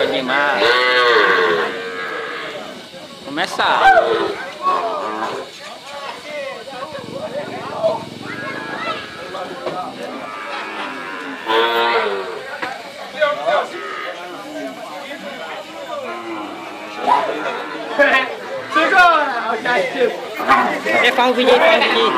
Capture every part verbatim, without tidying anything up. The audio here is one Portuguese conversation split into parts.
Bom demais. Começar. Segura! É, faz um vídeo aí, faz um vídeo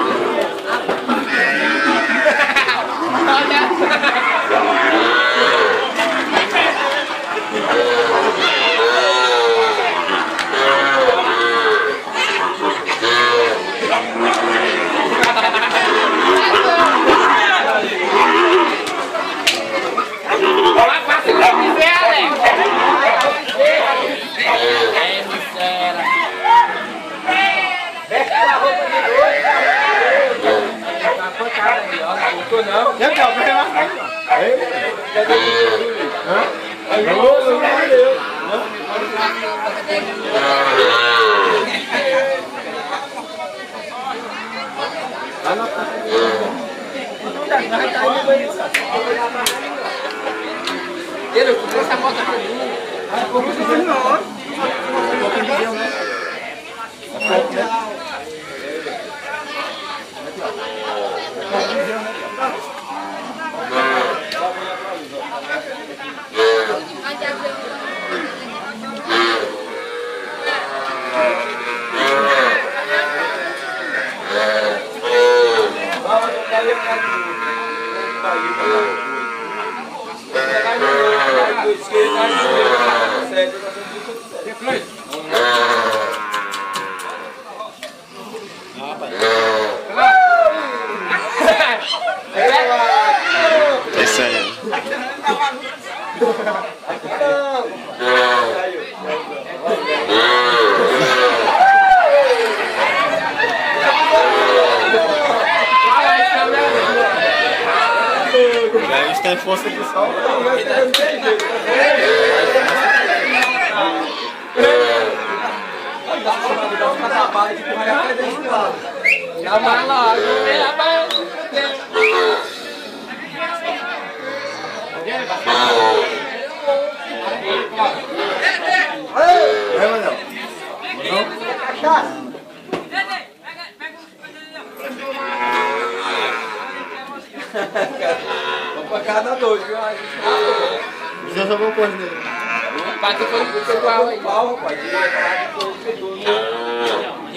Não, já tá, vai lá. Cadê o Hã? Não, não valeu. Lá na frente. Ele, trouxe essa moto pra mim. Ah, como você não? Isso aí. A gente tem força de sol. Já vai logo, já vai. Vai, Manel. Vamos pra cada dois, viu? A gente tá dois. Já jogou coisa nele. Pai, tu foi no pau aí. Pau, rapaz.